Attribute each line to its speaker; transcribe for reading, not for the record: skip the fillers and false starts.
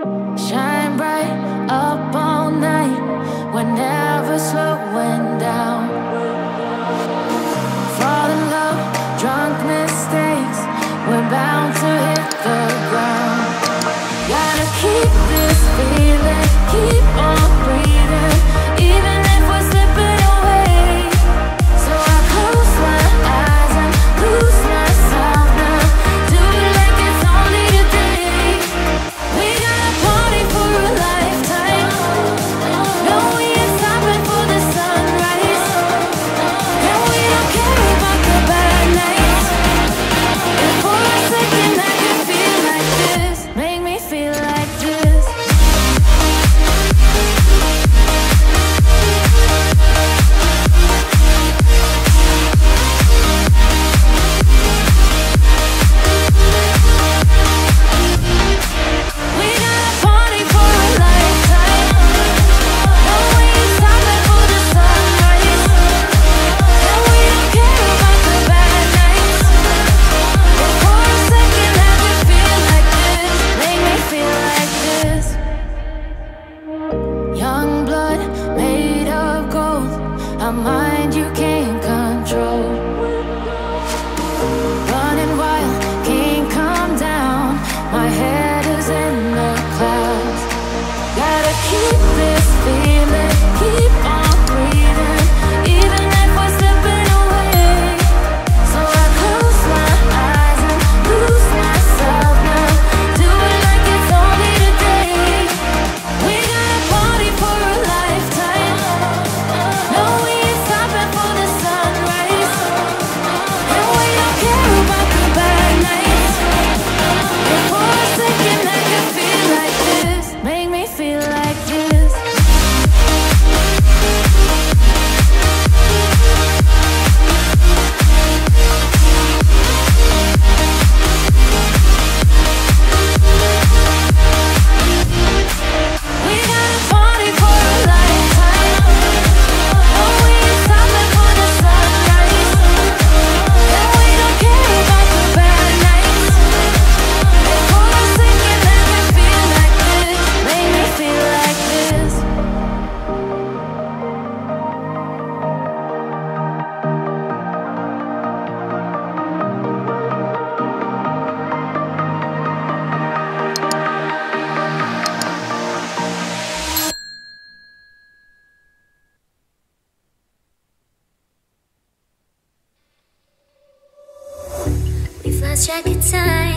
Speaker 1: Shine bright up all night, we're never slowing down. Fall in love, drunk mistakes, we're bound to hit the ground. Gotta keep this feeling, keep on breathing, even if we're slipping away. So I close my eyes and lose myself now, do it like it's only today. We got a party for a lifetime, no, we ain't stopping for the sunrise. And we don't care about the bad nights. And for a second I can feel like this, make me feel like this. We got a party for a lifetime, no, we ain't stopping for the sunrise. And we don't care about the bad nights. And for a second I can feel like this, make me feel like this. Young blood made of gold, a mind you can't control. Running wild, can't come down, my head is in the clouds. Gotta keep this feeling, keep on breathing, even if we're slipping away. So I close my eyes and lose myself now, do it like it's only today. We got a party for a lifetime, no, we ain't stopping for the sunrise. And we don't care about the bad nights. And for a second I can feel like this, make me feel like this. We got a party for a lifetime, no, we ain't stopping for the sunrise. And we don't care about the bad nights. And for a second I can feel like this, make me feel like this.
Speaker 2: We've lost track of time.